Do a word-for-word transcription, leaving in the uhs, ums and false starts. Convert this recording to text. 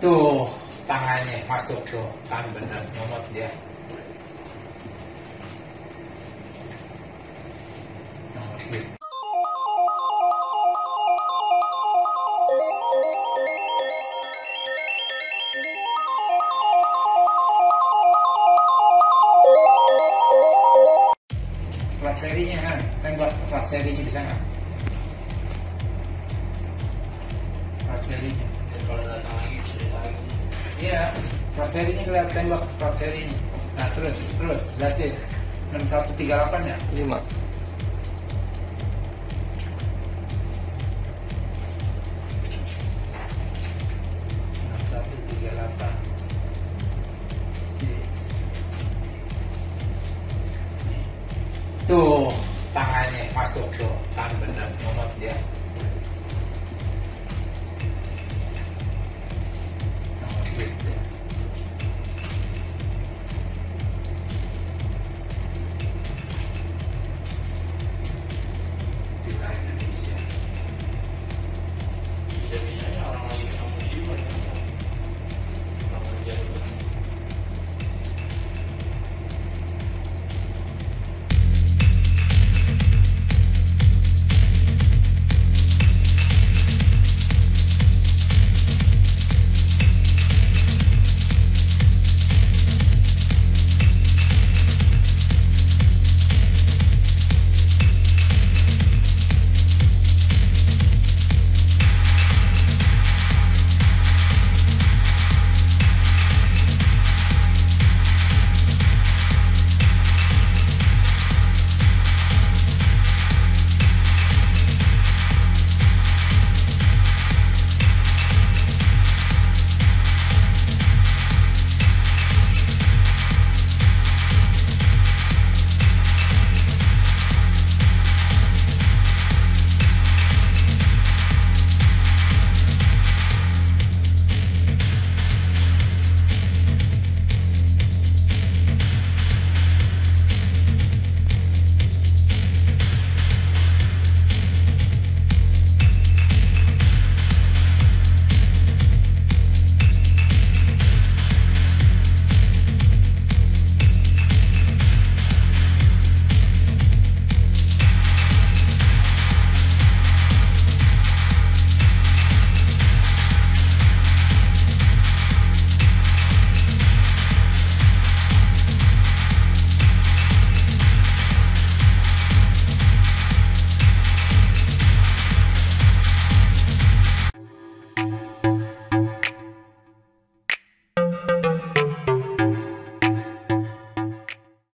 Tuh, tangannya masuk tuh, kan bener nyomot dia. Nyomot gitu. Plat serinya kan, tembak plat serinya di sana. Plat serinya. Kalau datang lagi cerita lagi. Iya, plat serinya kelihatan tembak plat serinya. Nah terus, terus, gasin enam satu tiga delapan ya? lima. enam satu tiga delapan. Si. Tuh, tangannya masuk tuh, kan bener nyomot.